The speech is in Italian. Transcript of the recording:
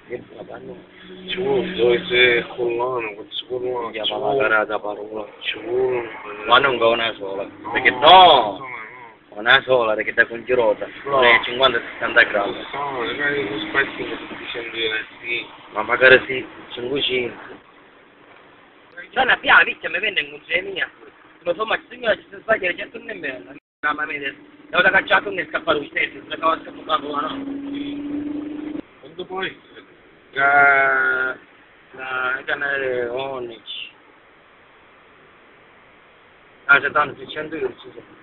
Apaan? Giusto, se collano, quel collano, Chiama la carata parola. giuro. Ma non con una sola. Perché No, no! Una sola, perché da con girota. No. Non è 50-60 grammi. No, magari non spazio che sto dicendo sì. Ma magari sì, 5-5. C'è una piana piccola, mi vende in consiglio mia. Non so mai, signore, ci si sbaglia, c'è tutto nemmeno. La mamma mi dice, devo da cacciare e scappare lo stesso, se la cosa scappato la no. Quando poi? La canale Onyx. Ah, 70-100 euro, sì.